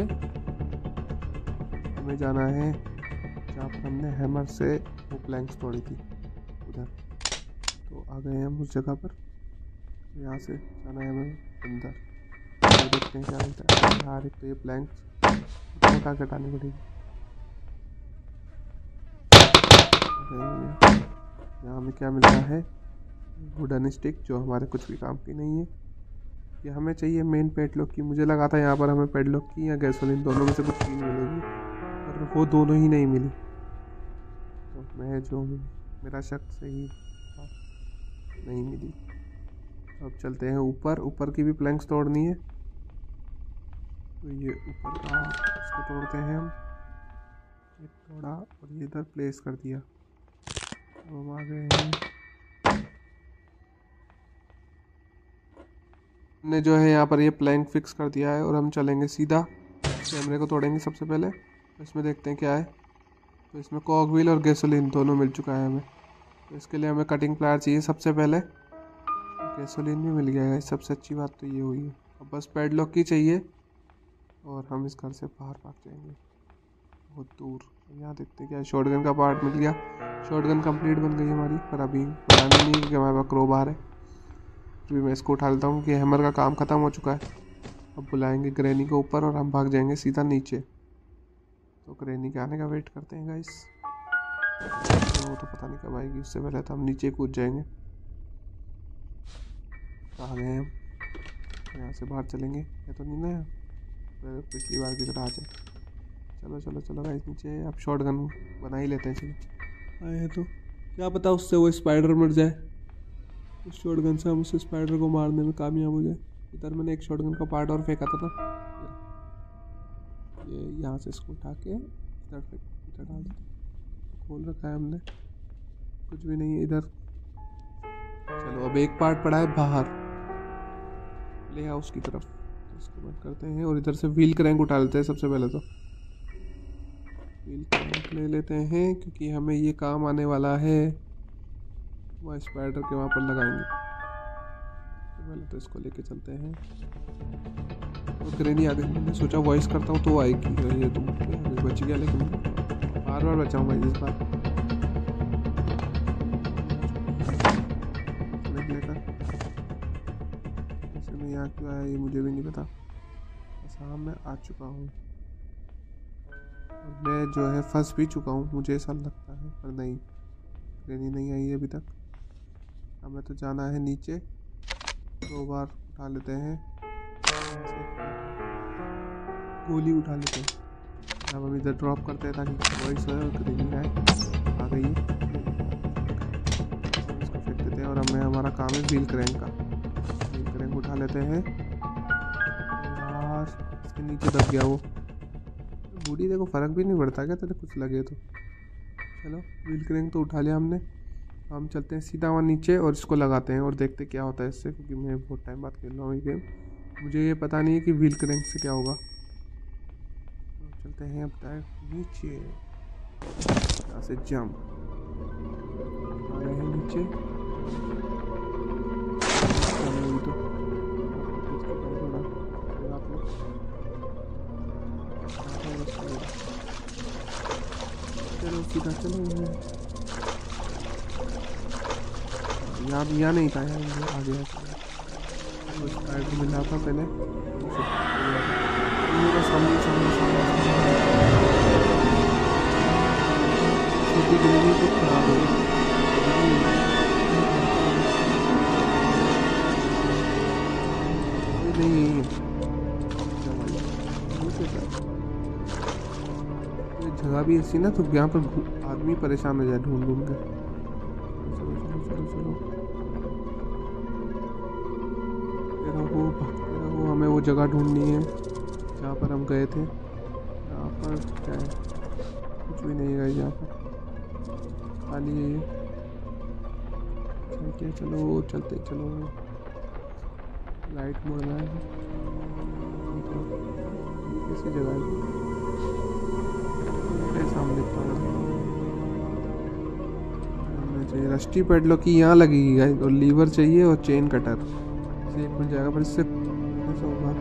हमें जाना है जहाँ पर हमने हैमर से वो प्लैंक्स तोड़ी थी, उधर। तो आ गए हम उस जगह पर। यहाँ से जाना है हमें अंदर। तो देखते हैं क्या मिलता है यार। एक तो ये प्लैंक्स उठा के हटानी पड़ेगी। यहाँ हमें क्या मिलता है, वुडन स्टिक, जो हमारे कुछ भी काम की नहीं है। ये हमें चाहिए मेन पेडलॉक की। मुझे लगा था यहाँ पर हमें पेडलॉक की या गैसोलीन, दोनों में से कुछ चीज़ मिलेगी, पर वो दोनों ही नहीं मिली। तो मैं जो मेरा शक सही था, नहीं मिली। तो अब चलते हैं ऊपर। ऊपर की भी प्लैंक्स तोड़नी है, तो ये ऊपर का इसको तोड़ते हैं हम। ये तोड़ा और ये इधर प्लेस कर दिया। तो हम आ गए हैं। हमने जो है यहाँ पर ये प्लैंक फिक्स कर दिया है और हम चलेंगे सीधा कैमरे को तोड़ेंगे सबसे पहले। तो इसमें देखते हैं क्या है। तो इसमें कॉक व्हील और गैसोलीन दोनों मिल चुका है हमें। तो इसके लिए हमें कटिंग प्लायर चाहिए सबसे पहले। गैसोलीन भी मिल गया है, सबसे अच्छी बात तो ये हुई है। अब बस पैडलॉक की चाहिए और हम इस घर से बाहर भाग जाएंगे बहुत दूर। यहाँ देखते हैं क्या है। शॉटगन का पार्ट मिल गया। शॉटगन कंप्लीट बन गई हमारी, पर अभी बनानी नहीं क्योंकि हमारे पास क्रो बार है। फिर मैं इसको उठा लेता हूँ कि हैमर का काम ख़त्म हो चुका है। अब बुलाएंगे ग्रैनी को ऊपर और हम भाग जाएंगे सीधा नीचे। तो ग्रैनी के आने का वेट करते हैं गाइस। तो वो तो पता नहीं कब आएगी, उससे पहले तो हम नीचे कूद जाएंगे। आ गए हम, यहाँ से बाहर चलेंगे। ये तो नहीं ना पिछली बार की तरह आ जाए। चलो चलो चलो गाइस नीचे। अब शॉटगन बना ही लेते हैं। चलो आए हैं तो क्या पता उससे वो स्पाइडर मर जाए। उस शॉटगन से हम उस स्पाइडर को मारने में कामयाब हो जाए। इधर मैंने एक शॉटगन का पार्ट और फेंका था ना, ये यहाँ से इसको उठा के इधर फेंक इधर डाल देते। खोल रखा है हमने, कुछ भी नहीं है इधर। चलो अब एक पार्ट पड़ा है बाहर प्ले हाउस की तरफ, तो इसको बंद करते हैं और इधर से व्हील क्रैंक उठा लेते हैं सबसे पहले। तो व्हील क्रैंक ले लेते हैं क्योंकि हमें ये काम आने वाला है। वह स्पाइडर के वहाँ पर लगाएंगे। तो पहले तो इसको लेके चलते हैं। वो ग्रेनी आ गई, मैंने सोचा वॉइस करता हूँ तो आएगी। ये तुम बच गया, लेकिन बार बार बचाऊँ भाई इस बार। ऐसे में यहाँ क्यों आया ये मुझे भी नहीं पता। बस हाँ मैं आ चुका हूँ। मैं जो है फंस भी चुका हूँ मुझे ऐसा लगता है, पर नहीं, ग्रेनी नहीं आई है अभी तक। हमें तो जाना है नीचे। दो बार उठा लेते हैं, गोली उठा लेते हैं। अब हम इधर ड्रॉप करते हैं ताकि वॉइस हो और ग्रेनी आए। आ गई है, इसको फेंक देते हैं। और हमें हमारा काम है व्हील क्रैंक का। व्हील क्रैंक उठा लेते हैं। यार इसके नीचे दब गया वो। बूढ़ी देखो, फर्क भी नहीं पड़ता क्या तेरे कुछ लगे तो। चलो व्हील क्रैंक तो उठा लिया हमने। हम चलते हैं सीधा वहाँ नीचे और इसको लगाते हैं और देखते क्या होता है इससे, क्योंकि मैं बहुत टाइम बाद खेल रहा हूँ ये गेम। मुझे ये पता नहीं है कि व्हील क्रैंक से क्या होगा। तो चलते हैं अब डायरेक्ट नीचे। यहाँ से जंप आ रहे हैं नीचे। चलो सीधा चलो। यहाँ यहाँ नहीं था यार, आ गया तो स्पाइडर मिला था पहले। पूरा सामने सामने सामने छोटी ग्रेनी तो खराब हो गई। नहीं ये जगह भी ऐसी ना, तो यहाँ पर आदमी परेशान हो जाए ढूंढ ढूंढ के। चलो चलो चलो चलो, वो वो हमें वो जगह ढूंढनी है जहाँ पर हम गए थे। यहाँ पर क्या है, कुछ भी नहीं है यहाँ पर, खाली है ये। चलते चलो चलते चलो, लाइट मोड़ना है। कैसी जगह है सामने चाहिए। रस्टी पेडलॉक की यहाँ लगेगी गाइस, और लीवर चाहिए और चेन कटर से एक मिल जाएगा, पर इससे ऐसा होगा।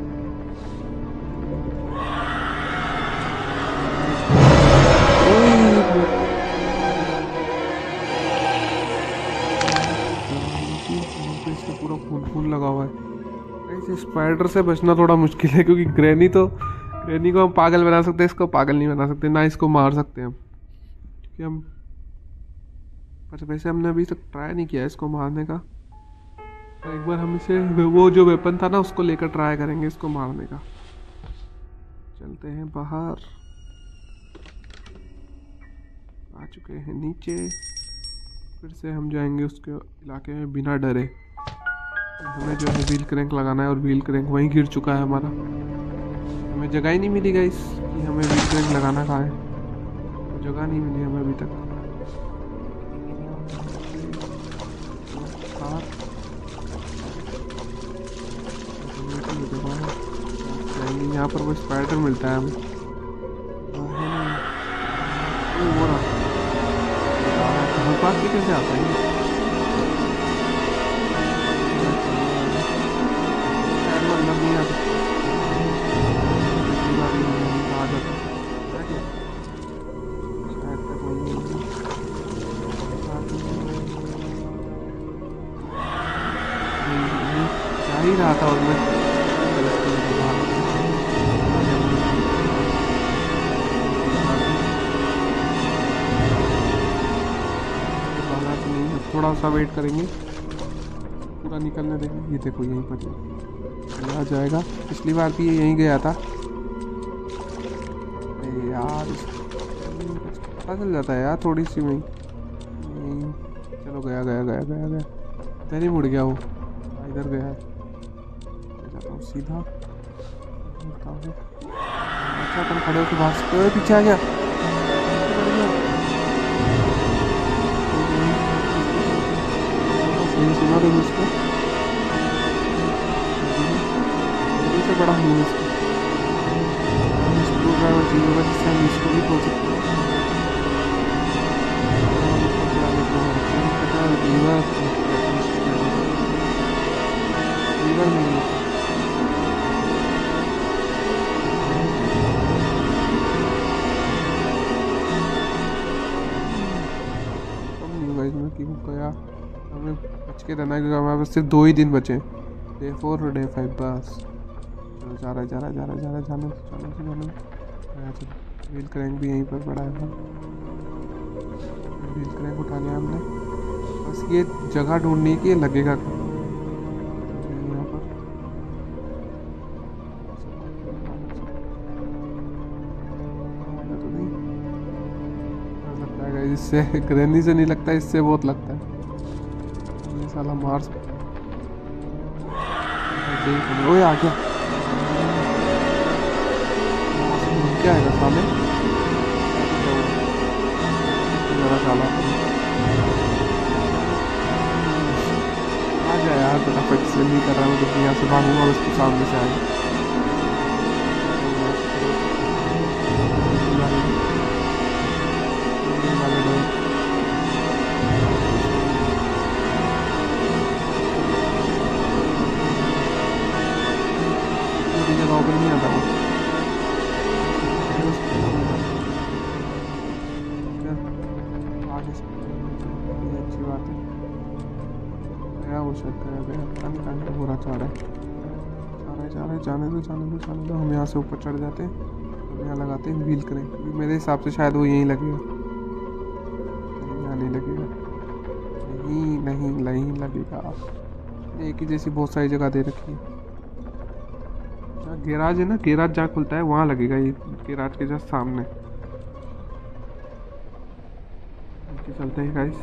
इसका पूरा खून खून लगा हुआ है। ऐसे स्पाइडर से बचना थोड़ा मुश्किल है, क्योंकि ग्रैनी तो ग्रैनी को हम पागल बना सकते हैं, इसको पागल नहीं बना सकते, ना इसको मार सकते हैं हम, क्योंकि हम पर वैसे हमने अभी तक ट्राई नहीं किया इसको मारने का। एक बार हम इसे वो जो वेपन था ना उसको लेकर ट्राई करेंगे इसको मारने का। चलते हैं बाहर, आ चुके हैं नीचे। फिर से हम जाएंगे उसके इलाके में बिना डरे। हमें जो है व्हील क्रैंक लगाना है, और व्हील क्रैंक वहीं गिर चुका है हमारा। हमें जगह ही नहीं मिली गाइस कि हमें व्हील क्रैंक लगाना कहाँ है, जगह नहीं मिली हमें अभी तक। यहाँ पर वो स्पाइडर मिलता है हमें। वो रहा पास कैसे आता है, मतलब नहीं आता। आ जाता शायद तक वही जा ही रहा था, और मैं थोड़ा सा वेट करेंगे, पूरा निकलने देंगे। ये देखो यहीं पर आ जाएगा। पिछली बार भी ये यहीं गया था। यार पता चल जाता है यार थोड़ी सी में। चलो गया गया गया गया गया इधर ही मुड़ गया वो, इधर गया है। जाता हूँ सीधा। अच्छा तुम खड़े होकर बात तो पीछे आ गया। सुना दो इसको, से बड़ा हूँ इसको ड्राइवर चाहिए होगा जिससे हम इसको भी खोल सकते हैं। गया। हमें बच के रहना है क्योंकि हमारे पास सिर्फ दो ही दिन बचे, डे फोर और डे फाइव बस। चलो जा रहा है जा रहा है जा रहा है जा रहा है जाने जाने से जाने चलो। व्हील क्रैंक भी यहीं पर पड़ा है, व्हील क्रैंक उठा लिया हमने। बस ये जगह ढूंढनी है कि ये लगेगा कहाँ यहाँ पर। तो नहीं लगता है इससे, ग्रैनी से नहीं लगता, इससे बहुत लगता है। ये साला मार सकता है। ओए आ गया, क्या है साले साला आ गया यार, फटाफट से नहीं कर रहा हूँ तो यहाँ से भागूंगा, उसके सामने से आएगा। जगह पर नहीं आता वो, अच्छी बात है। गया वो शायद गया गया पता नहीं कहाँ बुरा चाह रहा है चाह रहा है चाह रहा है जाने दो जाने दो जाने दो। हम यहाँ से ऊपर चढ़ जाते हैं, हम यहाँ लगाते हैं व्हील क्रैंक, क्योंकि मेरे हिसाब से शायद वो यहीं लगेगा। यहाँ नहीं लगेगा, नहीं नहीं नहीं लगेगा। एक ही जैसी बहुत सारी जगह दे रखी है। गैराज है ना, गैराज जहाँ खुलता है वहाँ लगेगा, ये गैराज के जस्ट सामने। चलते हैं गाइस,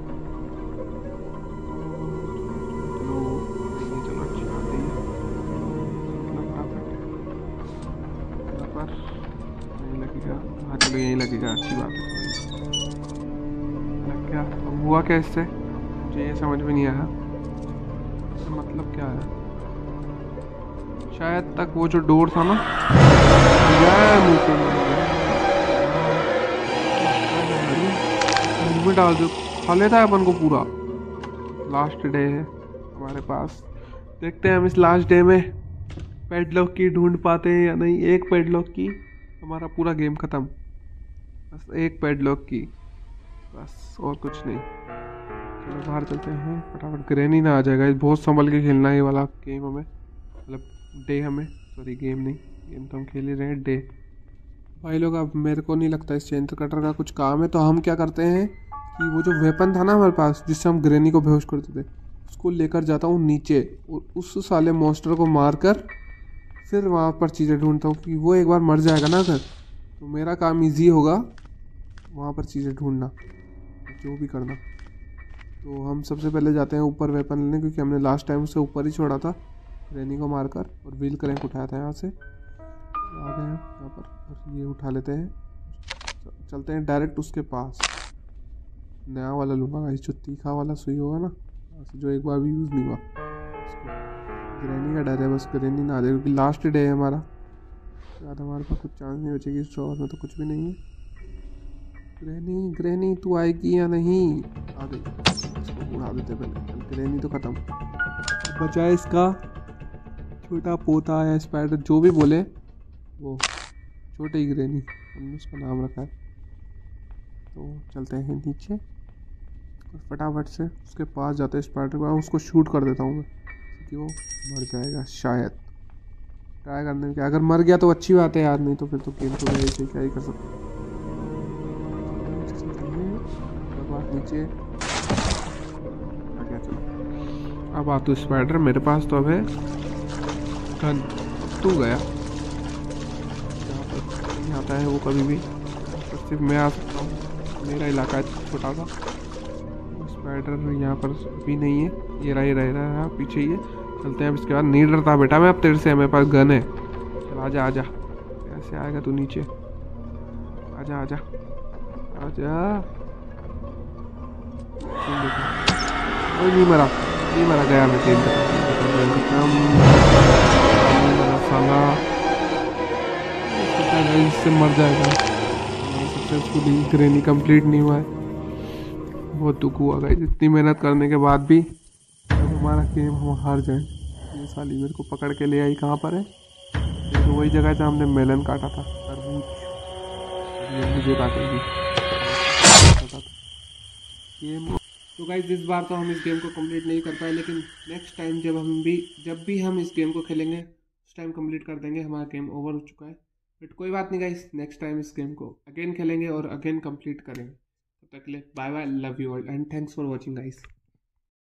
चलो चलो अच्छी बात है। पर नहीं लगेगा, हाँ चलो यहीं लगेगा, अच्छी बात है। लग क्या अब हुआ क्या इससे, मुझे ये समझ में नहीं आया मतलब क्या है। शायद तक वो जो डोर था ना में डाल दो, खा लेता है अपन को पूरा। लास्ट डे है हमारे पास, देखते हैं हम इस लास्ट डे में पेडलॉक की ढूंढ पाते हैं या नहीं। एक पेडलॉक की हमारा पूरा गेम ख़त्म, बस एक पेडलॉक की बस, और कुछ नहीं। चलो बाहर चलते हैं फटाफट, ग्रैनी ना आ जाएगा। बहुत संभल के खेलना है ये वाला गेम हमें, मतलब डे हमें, सॉरी गेम नहीं, गेम तो हम खेल ही रहे हैं, डे। भाई लोग अब मेरे को नहीं लगता इस चेन कटर का कुछ काम है, तो हम क्या करते हैं कि वो जो वेपन था ना हमारे पास जिससे हम ग्रैनी को बेहोश करते थे, उसको लेकर जाता हूँ नीचे और उस साले मॉन्स्टर को मार कर फिर वहाँ पर चीज़ें ढूंढता हूँ, कि वो एक बार मर जाएगा ना अगर, तो मेरा काम ईजी होगा वहाँ पर चीज़ें ढूंढना, जो भी करना। तो हम सबसे पहले जाते हैं ऊपर वेपन लेने, क्योंकि हमने लास्ट टाइम उसे ऊपर ही छोड़ा था ग्रैनी को मारकर, और व्हील क्रैंक उठाया था यहाँ से। आ गए हैं यहाँ पर, और ये उठा लेते हैं, चलते हैं डायरेक्ट उसके पास। नया वाला लूँगा गाइस, जो तीखा वाला सुई होगा ना, जो एक बार भी यूज़ नहीं हुआ। ग्रैनी का डर है बस, ग्रैनी ना आ जाए, क्योंकि लास्ट डे है हमारा, ज़्यादा हमारे पास कुछ चांस नहीं बचेगी। स्टोर में तो कुछ भी नहीं है। ग्रैनी ग्रैनी तू आएगी या नहीं, आ गई, इसको उड़ा देते पहले। ग्रैनी तो ख़त्म, बचा है इसका छोटा पोता या स्पाइडर, जो भी बोले वो, छोटे ही ग्रैनी हमने उसका नाम रखा है। तो चलते हैं नीचे और फटाफट से उसके पास जाते हैं स्पाइडर को, उसको शूट कर देता हूँ मैं, क्योंकि वो मर जाएगा शायद। ट्राई करने के, अगर मर गया तो अच्छी बात है यार, नहीं तो फिर तो गेम तो है ही, क्या ही कर सकते हैं। नीचे आ गया, चलो अब आ तू स्पाइडर, मेरे पास तो अब है गन, तू गया जहाँ पर नहीं आता है वो कभी भी, तो सिर्फ मैं आ सकता हूँ, मेरा इलाका है छोटा सा। स्पाइडर यहाँ पर भी नहीं है, ये रहा ये रह रहा है पीछे ही है। चलते हैं अब इसके बाद, नहीं डरता बेटा मैं अब तेरे से, मेरे पास गन है। चल आजा आजा, कैसे आएगा तू नीचे, आजा आजा आजा। कोई नहीं मरा, नहीं मरा, गया मैं तेल साला, इससे मर जाएगा। सक्सेसफुली ग्रैनी कंप्लीट नहीं हुआ है, बहुत दुख हुआ गाइस, इतनी मेहनत करने के बाद भी जब हमारा गेम हम हार जाए। ये साली मेरे को पकड़ के ले आई, कहाँ पर है ये, तो वही जगह जहाँ हमने मेलन काटा था, तरबूज, ये मुझे काटेगी। गेम तो गाइस इस बार तो हम इस गेम को कंप्लीट नहीं कर पाए, लेकिन नेक्स्ट टाइम जब हम भी जब भी हम इस गेम को खेलेंगे उस टाइम कंप्लीट कर देंगे। हमारा गेम ओवर हो चुका है, बट कोई बात नहीं गाइस, नेक्स्ट टाइम इस गेम को अगेन खेलेंगे और अगेन कंप्लीट करेंगे। तब तक के लिए bye bye, love you all and thanks for watching guys.